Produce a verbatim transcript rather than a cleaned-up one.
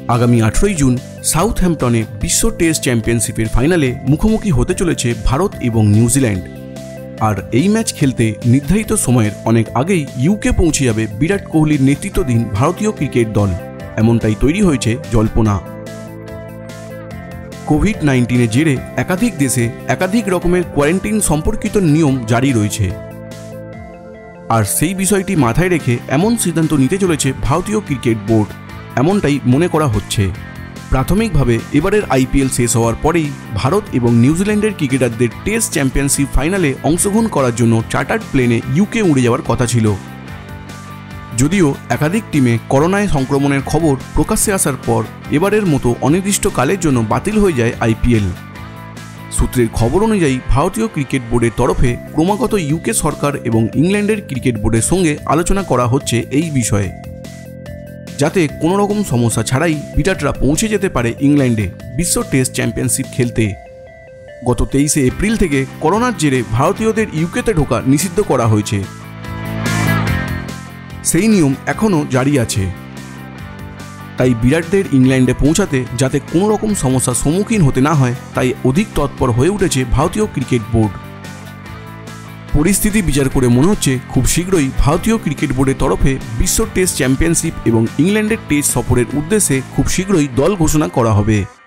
আগামী আঠারোই জুন সাউথহ্যাম্পটনে বিশ্ব টেস্ট চ্যাম্পিয়নশিপের ফাইনালে মুখোমুখি হতে চলেছে ভারত এবং নিউজিল্যান্ড। আর এই ম্যাচ খেলতে নির্ধারিত সময়ের অনেক আগেই ইউকে পৌঁছে যাবে বিরাট কোহলির নেতৃত্বাধীন ভারতীয় ক্রিকেট দল, এমনটাই তৈরি হয়েছে জল্পনা। কোভিড নাইন্টিনের জেরে একাধিক দেশে একাধিক রকমের কোয়ারেন্টাইন সম্পর্কিত নিয়ম জারি রয়েছে, আর সেই বিষয়টি মাথায় রেখে এমন সিদ্ধান্ত নিতে চলেছে ভারতীয় ক্রিকেট বোর্ড, এমনটাই মনে করা হচ্ছে। প্রাথমিকভাবে এবারের আইপিএল শেষ হওয়ার পরেই ভারত এবং নিউজিল্যান্ডের ক্রিকেটারদের টেস্ট চ্যাম্পিয়নশিপ ফাইনালে অংশগ্রহণ করার জন্য চার্টার্ড প্লেনে ইউকে উড়ে যাওয়ার কথা ছিল। যদিও একাধিক টিমে করোনায় সংক্রমণের খবর প্রকাশ্যে আসার পর এবারের মতো অনির্দিষ্টকালের জন্য বাতিল হয়ে যায় আইপিএল। সূত্রের খবর অনুযায়ী ভারতীয় ক্রিকেট বোর্ডের তরফে ক্রমাগত ইউকে সরকার এবং ইংল্যান্ডের ক্রিকেট বোর্ডের সঙ্গে আলোচনা করা হচ্ছে এই বিষয়ে, যাতে কোনো রকম সমস্যা ছাড়াই বিরাটরা পৌঁছে যেতে পারে ইংল্যান্ডে বিশ্ব টেস্ট চ্যাম্পিয়নশিপ খেলতে। গত তেইশে এপ্রিল থেকে করোনার জেরে ভারতীয়দের ইউকেতে ঢোকা নিষিদ্ধ করা হয়েছে। সেই নিয়ম এখনও জারি আছে, তাই বিরাটদের ইংল্যান্ডে পৌঁছাতে যাতে কোনো রকম সমস্যার সম্মুখীন হতে না হয়, তাই অধিক তৎপর হয়ে উঠেছে ভারতীয় ক্রিকেট বোর্ড। পরিস্থিতি বিচার করে মনে হচ্ছে খুব শীঘ্রই ভারতীয় ক্রিকেট বোর্ডের তরফে বিশ্ব টেস্ট চ্যাম্পিয়নশিপ এবং ইংল্যান্ডের টেস্ট সফরের উদ্দেশ্যে খুব শীঘ্রই দল ঘোষণা করা হবে।